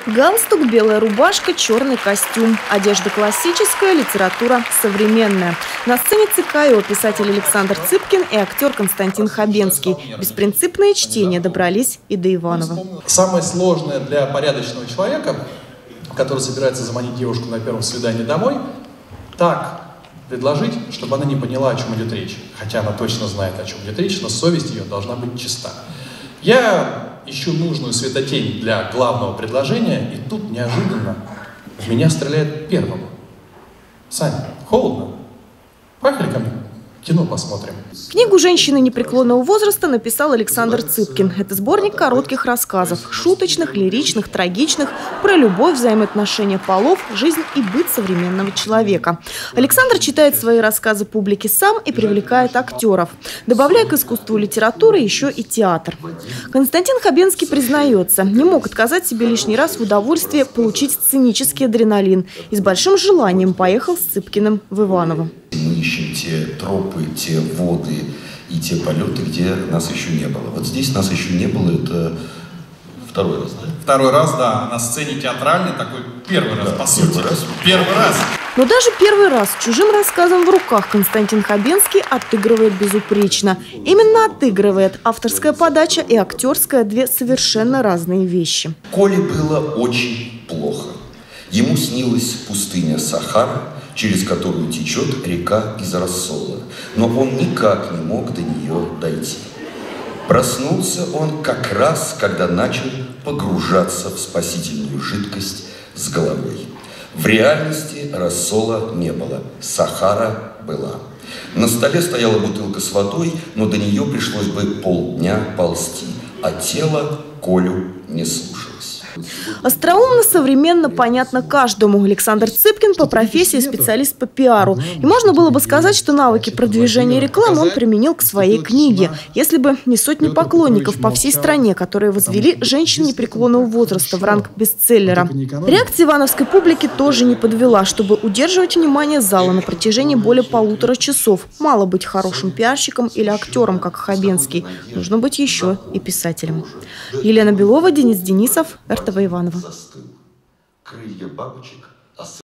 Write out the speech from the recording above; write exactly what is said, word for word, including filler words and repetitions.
Галстук, белая рубашка, черный костюм. Одежда классическая, литература современная. На сцене ЦК его писатель Александр Цыпкин и актер Константин Хабенский. Беспринципные чтения добрались и до Иванова. Самое сложное для порядочного человека, который собирается заманить девушку на первом свидании домой, так предложить, чтобы она не поняла, о чем идет речь. Хотя она точно знает, о чем идет речь, но совесть ее должна быть чиста. Я ищу нужную светотень для главного предложения, и тут неожиданно в меня стреляет первым. Саня, холодно? Поехали ко мне, кино посмотрим. Книгу «Женщины непреклонного возраста» написал Александр Цыпкин. Это сборник коротких рассказов, шуточных, лиричных, трагичных, про любовь, взаимоотношения полов, жизнь и быт современного человека. Александр читает свои рассказы публике сам и привлекает актеров, добавляя к искусству литературы еще и театр. Константин Хабенский признается, не мог отказать себе лишний раз в удовольствии получить сценический адреналин и с большим желанием поехал с Цыпкиным в Иваново. Мы ищем те тропы, те воды и те полеты, где нас еще не было. Вот здесь нас еще не было, это второй раз, да? Второй раз, да, на сцене театральной, такой первый раз, Да, по сути. первый раз. Первый раз. Но даже первый раз чужим рассказом в руках Константин Хабенский отыгрывает безупречно. Именно отыгрывает. Авторская подача и актерская – две совершенно разные вещи. Коле было очень плохо. Ему снилась пустыня Сахара, через которую течет река из рассола, но он никак не мог до нее дойти. Проснулся он как раз, когда начал погружаться в спасительную жидкость с головой. В реальности рассола не было, Сахара была. На столе стояла бутылка с водой, но до нее пришлось бы полдня ползти, а тело Колю не слушалось. Остроумно, современно, понятно каждому. Александр Цыпкин по профессии специалист по пиару. И можно было бы сказать, что навыки продвижения рекламы он применил к своей книге. Если бы не сотни поклонников по всей стране, которые возвели «Женщин непреклонного возраста» в ранг бестселлера. Реакция ивановской публики тоже не подвела. Чтобы удерживать внимание зала на протяжении более полутора часов, мало быть хорошим пиарщиком или актером, как Хабенский. Нужно быть еще и писателем. Елена Белова, Денис Денисов, эр тэ вэ Иваново. Крылья бабочек